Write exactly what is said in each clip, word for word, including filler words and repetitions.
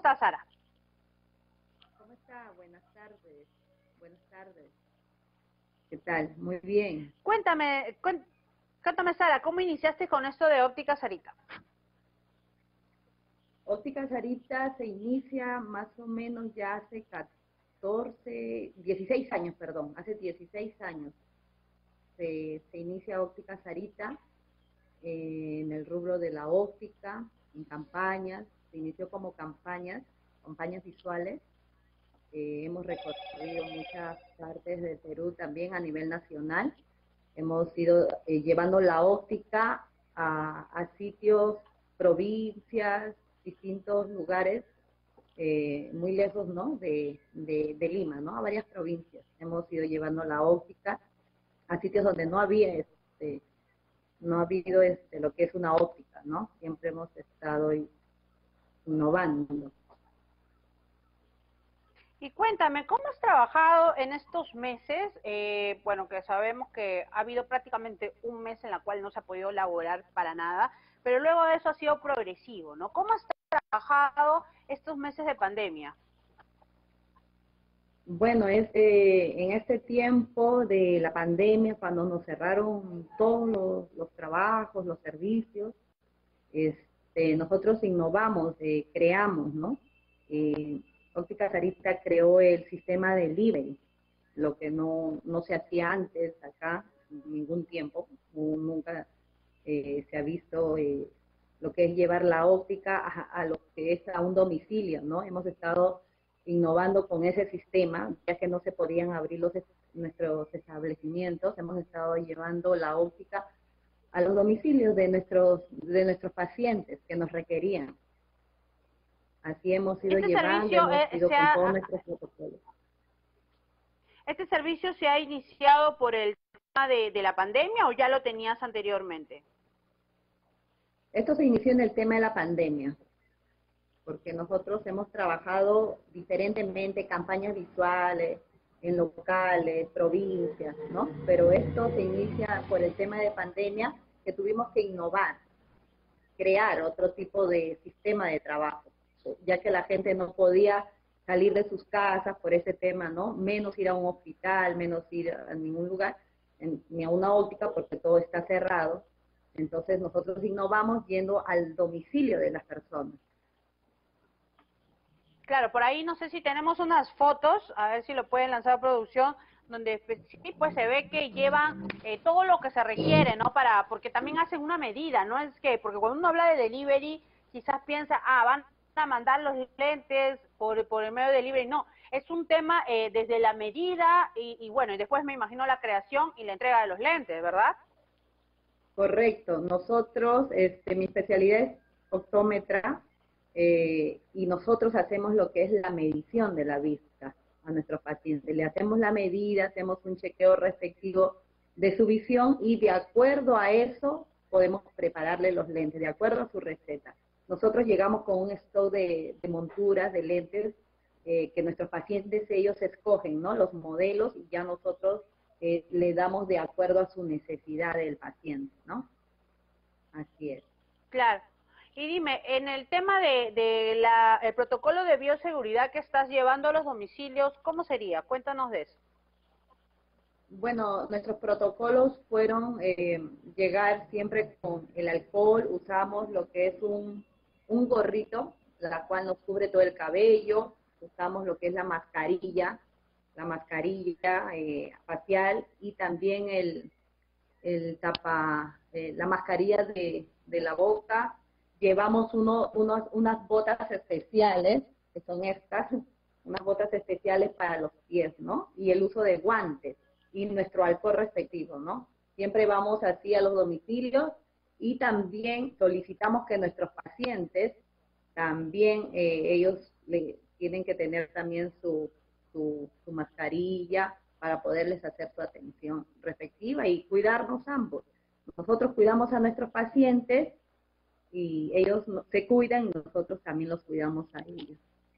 estás, Sara? ¿Cómo está? Buenas tardes. Buenas tardes. ¿Qué tal? Muy bien. Cuéntame, cuéntame, Sara, ¿cómo iniciaste con esto de Óptica Sarita? Óptica Sarita se inicia más o menos ya hace catorce, dieciséis años, perdón, hace dieciséis años. Se, se inicia Óptica Sarita eh, en el rubro de la óptica, en campañas, se inició como campañas, campañas visuales. Eh, hemos recorrido muchas partes de Perú también a nivel nacional. Hemos ido eh, llevando la óptica a, a sitios, provincias, distintos lugares, eh, muy lejos, ¿no? de, de, de Lima, ¿no? A varias provincias. Hemos ido llevando la óptica a sitios donde no había, este, no ha habido este, lo que es una óptica, ¿no? Siempre hemos estado innovando. Y cuéntame, ¿cómo has trabajado en estos meses? Eh, bueno, que sabemos que ha habido prácticamente un mes en la cual no se ha podido laborar para nada, pero luego de eso ha sido progresivo, ¿no? ¿Cómo has trabajado estos meses de pandemia? Bueno, este, en este tiempo de la pandemia, cuando nos cerraron todos los, los trabajos, los servicios, este, nosotros innovamos, eh, creamos, ¿no? Eh, Óptica Sarita creó el sistema de delivery, lo que no, no se hacía antes acá, en ningún tiempo, nunca eh, se ha visto eh, lo que es llevar la óptica a, a lo que es a un domicilio, ¿no? Hemos estado innovando con ese sistema, ya que no se podían abrir los, nuestros establecimientos, hemos estado llevando la óptica a los domicilios de nuestros, de nuestros pacientes que nos requerían. Así hemos ido Este llevando, servicio hemos eh, ido se con ha, todos nuestros protocolos. ¿Este servicio se ha iniciado por el tema de, de la pandemia o ya lo tenías anteriormente? Esto se inició en el tema de la pandemia, porque nosotros hemos trabajado diferentemente, campañas visuales, en locales, provincias, ¿no? Pero esto se inicia por el tema de pandemia, que tuvimos que innovar, crear otro tipo de sistema de trabajo, ya que la gente no podía salir de sus casas por ese tema, ¿no? Menos ir a un hospital, menos ir a ningún lugar, en, ni a una óptica, porque todo está cerrado. Entonces nosotros innovamos yendo al domicilio de las personas. Claro, por ahí no sé si tenemos unas fotos, a ver si lo pueden lanzar a producción, donde pues, sí, pues se ve que llevan eh, todo lo que se requiere, ¿no? Para, porque también hacen una medida, ¿no? Es que, porque cuando uno habla de delivery, quizás piensa, ah, van a mandar los lentes por, por el medio de delivery, no, es un tema eh, desde la medida y, y bueno, y después me imagino la creación y la entrega de los lentes, ¿verdad? Correcto, nosotros, este, mi especialidad es optómetra, eh, y nosotros hacemos lo que es la medición de la vista a nuestros pacientes. Le hacemos la medida, hacemos un chequeo respectivo de su visión y de acuerdo a eso podemos prepararle los lentes, de acuerdo a su receta. Nosotros llegamos con un stock de, de monturas, de lentes, eh, que nuestros pacientes ellos escogen, ¿no? Los modelos y ya nosotros eh, le damos de acuerdo a su necesidad del paciente, ¿no? Así es. Claro. Y dime, en el tema de, de la, el protocolo de bioseguridad que estás llevando a los domicilios, ¿cómo sería? Cuéntanos de eso. Bueno, nuestros protocolos fueron eh, llegar siempre con el alcohol, usamos lo que es un, un gorrito, la cual nos cubre todo el cabello, usamos lo que es la mascarilla, la mascarilla eh, facial y también el, el tapa, eh, la mascarilla de, de la boca. Llevamos uno, unos, unas botas especiales, que son estas, unas botas especiales para los pies, ¿no? Y el uso de guantes y nuestro alcohol respectivo, ¿no? Siempre vamos así a los domicilios y también solicitamos que nuestros pacientes, también eh, ellos le, tienen que tener también su, su, su mascarilla para poderles hacer su atención respectiva y cuidarnos ambos. Nosotros cuidamos a nuestros pacientes y ellos se cuidan y nosotros también los cuidamos a ellos.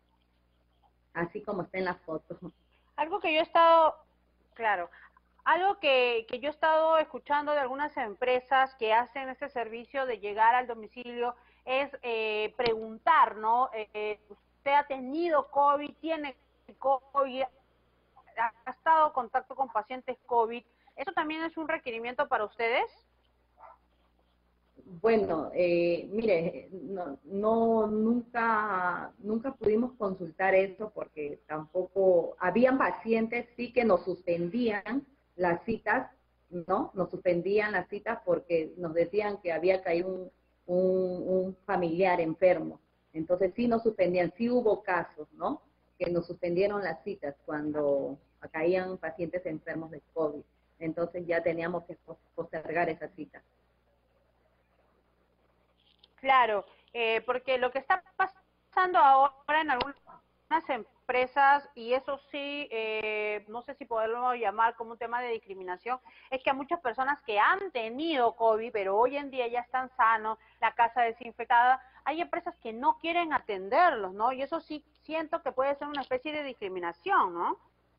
Así como está en la foto. Algo que yo he estado, claro, algo que, que yo he estado escuchando de algunas empresas que hacen este servicio de llegar al domicilio es eh, preguntar, ¿no? Eh, usted ha tenido COVID, tiene COVID, ha estado en contacto con pacientes COVID, ¿eso también es un requerimiento para ustedes? Bueno, eh, mire, no, no, nunca, nunca pudimos consultar eso porque tampoco, habían pacientes sí que nos suspendían las citas, ¿no? Nos suspendían las citas porque nos decían que había caído un, un, un familiar enfermo. Entonces sí nos suspendían, sí hubo casos, ¿no? Que nos suspendieron las citas cuando caían pacientes enfermos de COVID. Entonces ya teníamos que postergar esa cita. Claro, eh, porque lo que está pasando ahora en algunas empresas, y eso sí, eh, no sé si poderlo llamar como un tema de discriminación, es que a muchas personas que han tenido COVID, pero hoy en día ya están sanos, la casa desinfectada, hay empresas que no quieren atenderlos, ¿no? Y eso sí siento que puede ser una especie de discriminación, ¿no?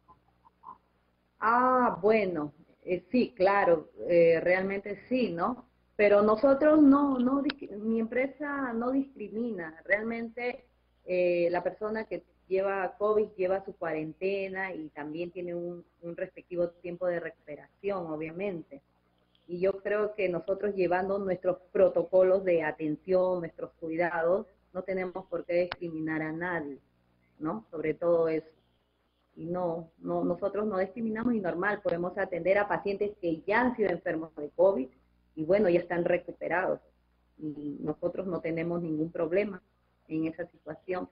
Ah, bueno, eh, sí, claro, eh, realmente sí, ¿no? Pero nosotros no, no, dis- mi empresa no discrimina, realmente eh, la persona que lleva COVID lleva su cuarentena y también tiene un, un respectivo tiempo de recuperación, obviamente. Y yo creo que nosotros llevando nuestros protocolos de atención, nuestros cuidados, no tenemos por qué discriminar a nadie, ¿no? Sobre todo eso. Y no, no, nosotros no discriminamos y normal, podemos atender a pacientes que ya han sido enfermos de COVID y bueno, ya están recuperados. Y nosotros no tenemos ningún problema en esa situación.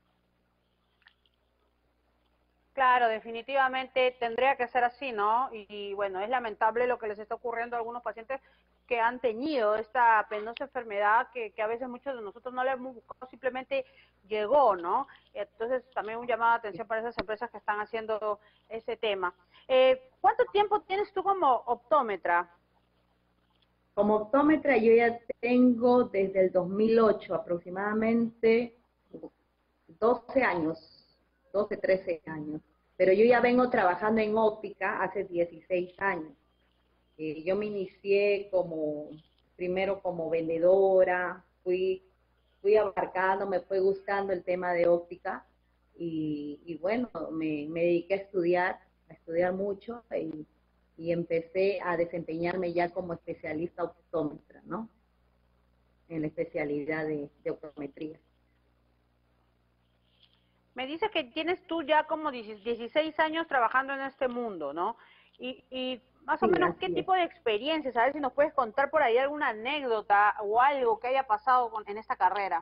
Claro, definitivamente tendría que ser así, ¿no? Y, y, bueno, es lamentable lo que les está ocurriendo a algunos pacientes que han tenido esta penosa enfermedad que, que a veces muchos de nosotros no le hemos buscado, simplemente llegó, ¿no? Entonces también un llamado de atención para esas empresas que están haciendo ese tema. Eh, ¿Cuánto tiempo tienes tú como optómetra? Como optómetra yo ya tengo desde el dos mil ocho aproximadamente doce años, doce, trece años. Pero yo ya vengo trabajando en óptica hace dieciséis años. Eh, yo me inicié como, primero como vendedora, fui, fui abarcando, me fue gustando el tema de óptica y, y bueno, me, me dediqué a estudiar, a estudiar mucho y, y empecé a desempeñarme ya como especialista optómetra, ¿no? En la especialidad de, de optometría. Me dice que tienes tú ya como dieciséis años trabajando en este mundo, ¿no? Y, y más o Sí, menos, ¿qué así es. tipo de experiencias? A ver si nos puedes contar por ahí alguna anécdota o algo que haya pasado con, en esta carrera.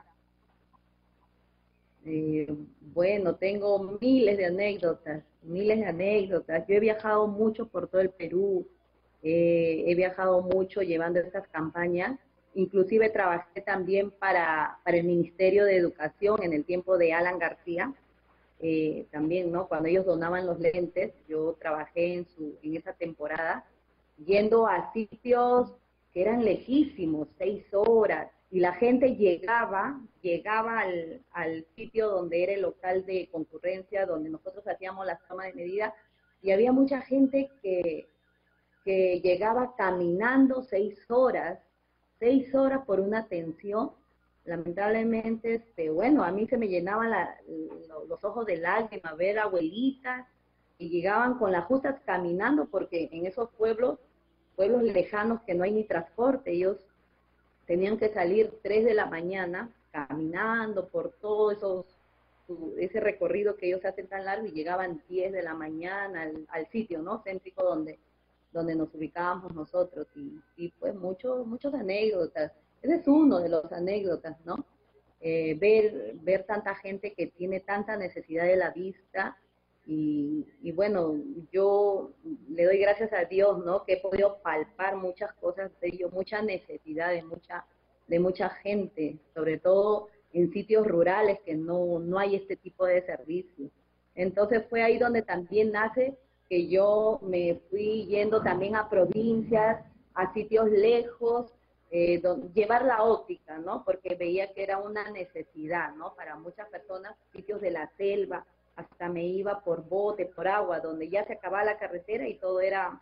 Eh, bueno, tengo miles de anécdotas, miles de anécdotas. Yo he viajado mucho por todo el Perú, eh, he viajado mucho llevando estas campañas. Inclusive trabajé también para, para el Ministerio de Educación en el tiempo de Alan García. Eh, también, ¿no? Cuando ellos donaban los lentes, yo trabajé en, su, en esa temporada, yendo a sitios que eran lejísimos, seis horas, y la gente llegaba, llegaba al, al sitio donde era el local de concurrencia, donde nosotros hacíamos las tomas de medida, y había mucha gente que, que llegaba caminando seis horas, seis horas por una atención. Lamentablemente, este, bueno, a mí se me llenaban la, los ojos de lágrimas ver abuelitas y llegaban con las justas caminando porque en esos pueblos, pueblos lejanos que no hay ni transporte, ellos tenían que salir tres de la mañana caminando por todo esos, ese recorrido que ellos hacen tan largo y llegaban diez de la mañana al, al sitio, ¿no? Céntrico donde, donde nos ubicábamos nosotros y, y pues muchos, muchos anécdotas. Ese es uno de los anécdotas, ¿no? Eh, ver, ver tanta gente que tiene tanta necesidad de la vista y, y bueno, yo le doy gracias a Dios, ¿no? Que he podido palpar muchas cosas de ello, mucha necesidad de mucha, de mucha gente, sobre todo en sitios rurales que no, no hay este tipo de servicios. Entonces fue ahí donde también nace que yo me fui yendo también a provincias, a sitios lejos, eh, donde, llevar la óptica, ¿no? Porque veía que era una necesidad, ¿no? Para muchas personas, sitios de la selva, hasta me iba por bote, por agua, donde ya se acababa la carretera y todo era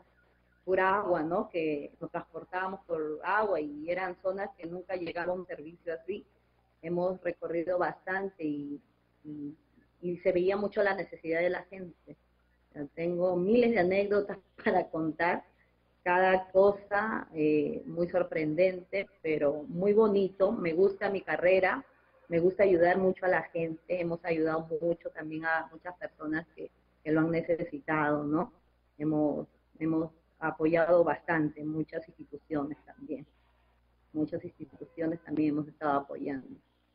pura agua, ¿no? Que nos transportábamos por agua y eran zonas que nunca llegaba un servicio así. Hemos recorrido bastante y, y, y se veía mucho la necesidad de la gente. O sea, tengo miles de anécdotas para contar, cada cosa eh, muy sorprendente, pero muy bonito. Me gusta mi carrera, me gusta ayudar mucho a la gente, hemos ayudado mucho también a muchas personas que, que lo han necesitado, ¿no? Hemos, hemos apoyado bastante muchas instituciones también, muchas instituciones también hemos estado apoyando.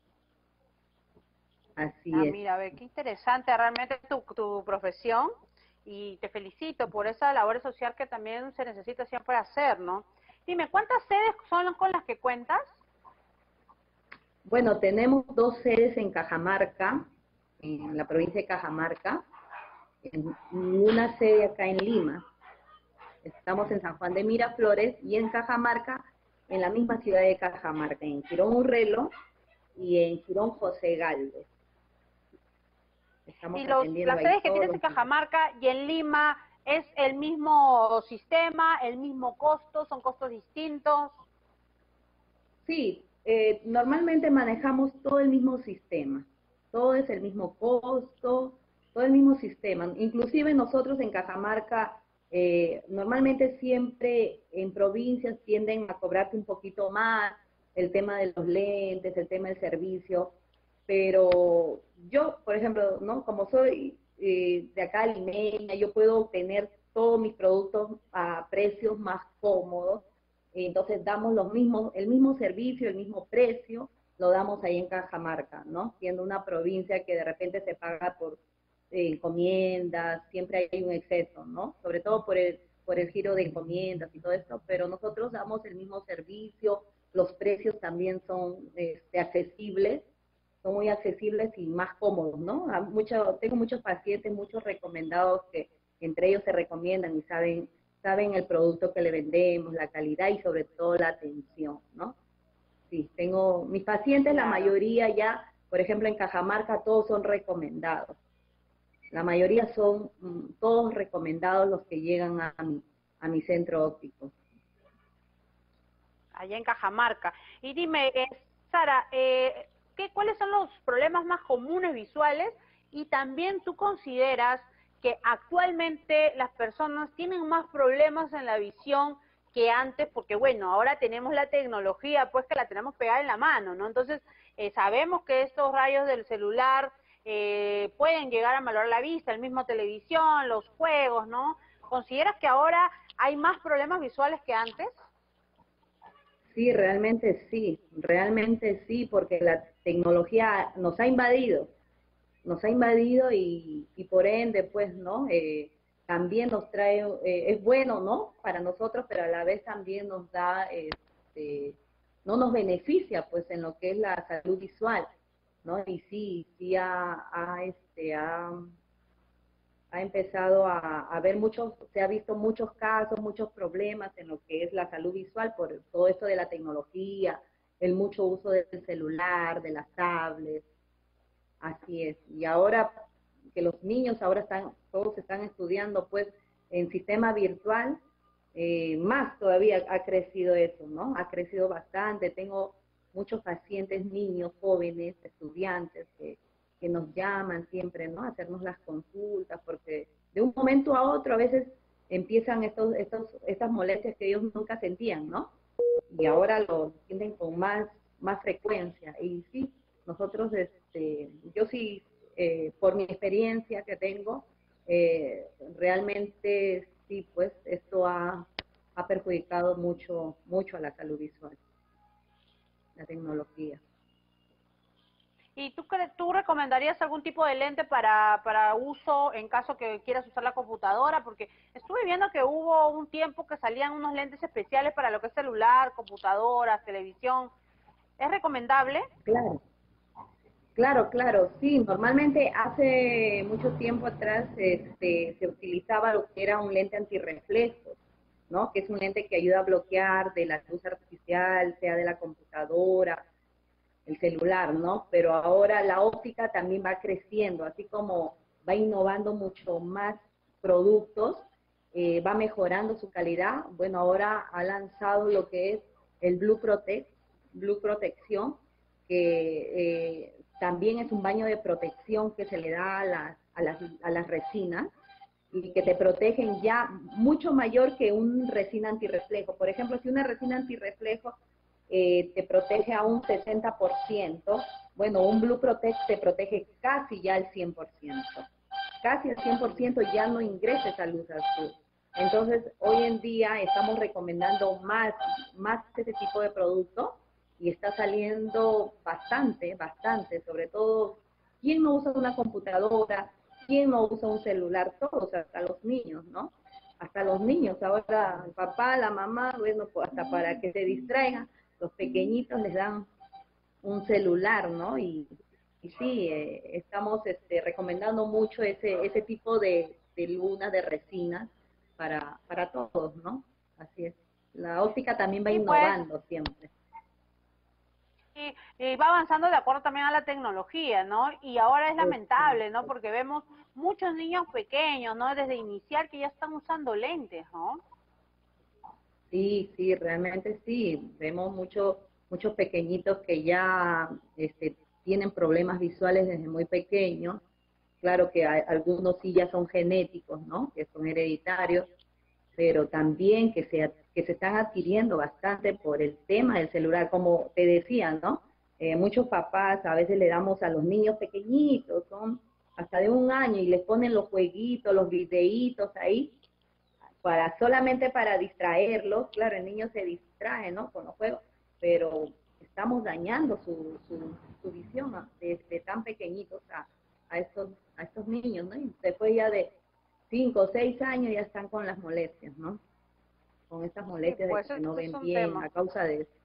Así Ah, es. mira, a ver, qué interesante realmente tu, tu profesión y te felicito por esa labor social que también se necesita siempre hacer, ¿no? Dime, ¿cuántas sedes son con las que cuentas? Bueno, tenemos dos sedes en Cajamarca, en la provincia de Cajamarca, y una sede acá en Lima. Estamos en San Juan de Miraflores y en Cajamarca, en la misma ciudad de Cajamarca, en Girón Urrelo y en Girón José Galvez. Estamos Y los, atendiendo las ahí sedes que todos tienes los en días. Cajamarca y en Lima, ¿es el mismo sistema, el mismo costo, son costos distintos? Sí, eh, normalmente manejamos todo el mismo sistema, todo es el mismo costo, todo el mismo sistema. Inclusive nosotros en Cajamarca, eh, normalmente siempre en provincias tienden a cobrarte un poquito más el tema de los lentes, el tema del servicio, pero yo, por ejemplo, ¿no? Como soy eh, de acá limeña, yo puedo obtener todos mis productos a precios más cómodos. Entonces damos los mismos, el mismo servicio, el mismo precio, lo damos ahí en Cajamarca, ¿no? Siendo una provincia que de repente se paga por eh, encomiendas, siempre hay un exceso, ¿no? Sobre todo por el, por el giro de encomiendas y todo esto, pero nosotros damos el mismo servicio, los precios también son este, accesibles, son muy accesibles y más cómodos, ¿no? A mucho, tengo muchos pacientes, muchos recomendados que entre ellos se recomiendan y saben saben el producto que le vendemos, la calidad y sobre todo la atención, ¿no? Sí, tengo mis pacientes, la Claro. mayoría ya, por ejemplo, en Cajamarca todos son recomendados. La mayoría son mm, todos recomendados los que llegan a mi, a mi centro óptico. Allá en Cajamarca. Y dime, eh, Sara, eh, ¿qué, ¿cuáles son los problemas más comunes visuales? Y también tú consideras que actualmente las personas tienen más problemas en la visión que antes, porque bueno, ahora tenemos la tecnología, pues que la tenemos pegada en la mano, ¿no? Entonces, eh, sabemos que estos rayos del celular eh, pueden llegar a malograr la vista, el mismo televisión, los juegos, ¿no? ¿Consideras que ahora hay más problemas visuales que antes? Sí, realmente sí, realmente sí, porque la tecnología nos ha invadido, nos ha invadido y, y por ende, pues, ¿no? Eh, también nos trae, eh, es bueno, ¿no? Para nosotros, pero a la vez también nos da, este, no nos beneficia, pues, en lo que es la salud visual, ¿no? Y sí, sí ha, ha, este, ha, ha empezado a, a ver muchos, se ha visto muchos casos, muchos problemas en lo que es la salud visual por todo esto de la tecnología, el mucho uso del celular, de las tablets. Así es. Y ahora que los niños ahora están, todos están estudiando pues en sistema virtual, eh, más todavía ha crecido eso, ¿no? Ha crecido bastante. Tengo muchos pacientes, niños, jóvenes, estudiantes que, que nos llaman siempre, ¿no? A hacernos las consultas, porque de un momento a otro a veces empiezan estos, estos, estas molestias que ellos nunca sentían, ¿no? Y ahora lo sienten con más, más frecuencia. Y sí, nosotros, este, yo sí, eh, por mi experiencia que tengo, eh, realmente sí, pues esto ha, ha perjudicado mucho, mucho a la salud visual, la tecnología. ¿Y tú, tú recomendarías algún tipo de lente para, para uso en caso que quieras usar la computadora? Porque estuve viendo que hubo un tiempo que salían unos lentes especiales para lo que es celular, computadoras, televisión. ¿Es recomendable? Claro. Claro, claro, sí, normalmente hace mucho tiempo atrás este, se utilizaba lo que era un lente antirreflejos, ¿no? Que es un lente que ayuda a bloquear de la luz artificial, sea de la computadora, el celular, ¿no? Pero ahora la óptica también va creciendo, así como va innovando mucho más productos, eh, va mejorando su calidad. Bueno, ahora ha lanzado lo que es el Blue Protect, Blue Protección, que eh, también es un baño de protección que se le da a las, a las, a las resinas y que te protegen ya mucho mayor que un resina antirreflejo. Por ejemplo, si una resina antirreflejo eh, te protege a un sesenta por ciento, bueno, un Blue Protect te protege casi ya al cien por ciento. Casi al cien por ciento ya no ingresa esa luz azul. Entonces, hoy en día estamos recomendando más, más ese tipo de producto y está saliendo bastante, bastante, sobre todo, ¿quién no usa una computadora? ¿Quién no usa un celular? Todos, hasta los niños, ¿no? Hasta los niños, ahora el papá, la mamá, bueno, pues hasta para que se distraigan, los pequeñitos les dan un celular, ¿no? Y, y sí, eh, estamos este, recomendando mucho ese, ese tipo de, de lunas, de resinas, para, para todos, ¿no? Así es. La óptica también va Sí, pues, innovando siempre. y, y va avanzando de acuerdo también a la tecnología, ¿no? Y ahora es lamentable, ¿no? Porque vemos muchos niños pequeños, ¿no? Desde inicial que ya están usando lentes, ¿no? Sí, sí, realmente sí. Vemos muchos muchos pequeñitos que ya este, tienen problemas visuales desde muy pequeños. Claro que hay, algunos sí ya son genéticos, ¿no? Que son hereditarios, pero también que se, que se están adquiriendo bastante por el tema del celular, como te decía, ¿no? Eh, muchos papás a veces le damos a los niños pequeñitos, son hasta de un año, y les ponen los jueguitos, los videitos ahí, para solamente para distraerlos. Claro, el niño se distrae, ¿no? Con los juegos, pero estamos dañando su, su, su visión, ¿no? Desde tan pequeñitos a, a, estos, a estos niños, ¿no? Y después ya de cinco o seis años ya están con las molestias, ¿no? Con estas molestias Sí, pues, de que no este es ven un bien tema. a causa de eso.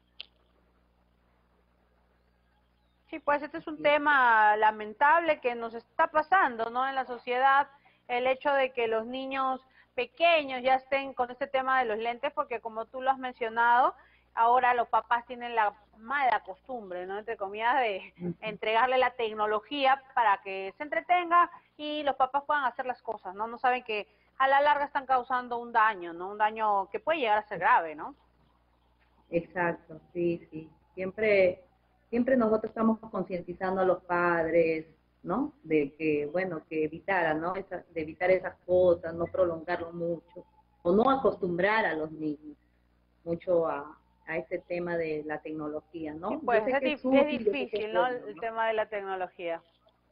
Sí, pues este es un tema lamentable que nos está pasando, ¿no? En la sociedad, el hecho de que los niños pequeños ya estén con este tema de los lentes, porque como tú lo has mencionado, ahora los papás tienen la mala costumbre, ¿no? Entre comillas, de Uh-huh. entregarle la tecnología para que se entretenga y los papás puedan hacer las cosas, ¿no? No saben que a la larga están causando un daño, ¿no? Un daño que puede llegar a ser grave, ¿no? Exacto, sí, sí. Siempre, siempre nosotros estamos concientizando a los padres, ¿no? De que, bueno, que evitaran, ¿no? Esa, de evitar esas cosas, no prolongarlo mucho, o no acostumbrar a los niños mucho a, a este tema de la tecnología, Sí, ¿no? Yo pues sé es, que es dif es útil, yo sé que es difícil, ¿no? bueno, El ¿no? tema de la tecnología.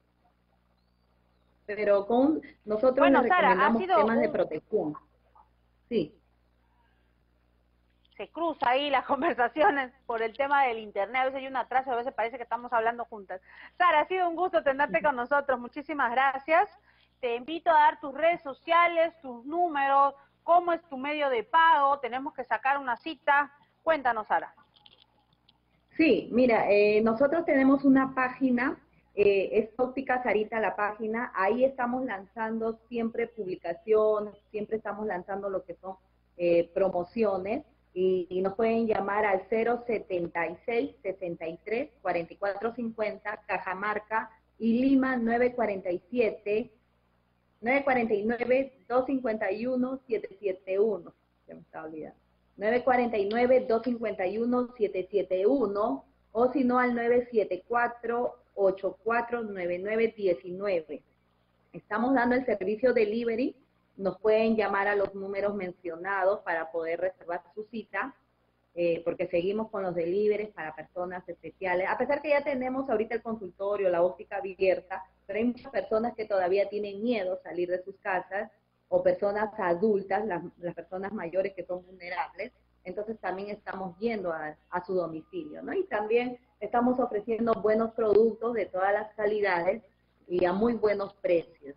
Pero con nosotros les Bueno, Sara, ha recomendamos sido temas de un... protección. Sí. Se cruza ahí las conversaciones por el tema del internet, a veces hay un atraso, a veces parece que estamos hablando juntas. Sara, ha sido un gusto tenerte con nosotros, muchísimas gracias. Te invito a dar tus redes sociales, tus números, cómo es tu medio de pago, tenemos que sacar una cita. Cuéntanos, Sara. Sí, mira, eh, nosotros tenemos una página, eh, es Óptica Sarita la página, ahí estamos lanzando siempre publicaciones, siempre estamos lanzando lo que son eh, promociones, y, y nos pueden llamar al cero setenta y seis, sesenta y tres, cuarenta y cuatro cincuenta, Cajamarca y Lima nueve cuarenta y siete, nueve cuarenta y nueve, dos cincuenta y uno, siete siete uno, se me está olvidando. nueve cuarenta y nueve, dos cincuenta y uno, siete siete uno, o si no al nueve siete cuatro, ocho cuatro nueve nueve uno nueve. Estamos dando el servicio delivery, nos pueden llamar a los números mencionados para poder reservar su cita, eh, porque seguimos con los deliveries para personas especiales, a pesar que ya tenemos ahorita el consultorio, la óptica abierta, pero hay muchas personas que todavía tienen miedo a salir de sus casas, o personas adultas, las, las personas mayores que son vulnerables, entonces también estamos yendo a, a su domicilio, ¿no? Y también estamos ofreciendo buenos productos de todas las calidades y a muy buenos precios.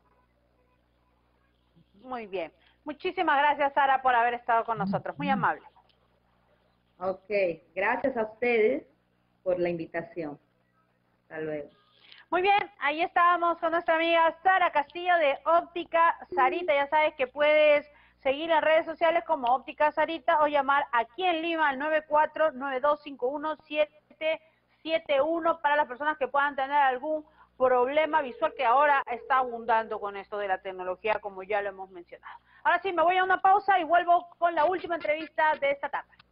Muy bien. Muchísimas gracias, Sara, por haber estado con nosotros. Muy amable. Ok, gracias a ustedes por la invitación. Hasta luego. Muy bien, ahí estábamos con nuestra amiga Sara Castillo de Óptica Sarita. Ya sabes que puedes seguir en redes sociales como Óptica Sarita o llamar aquí en Lima al nueve cuatro nueve dos cinco uno siete siete uno para las personas que puedan tener algún problema visual que ahora está abundando con esto de la tecnología, como ya lo hemos mencionado. Ahora sí, me voy a una pausa y vuelvo con la última entrevista de esta tarde.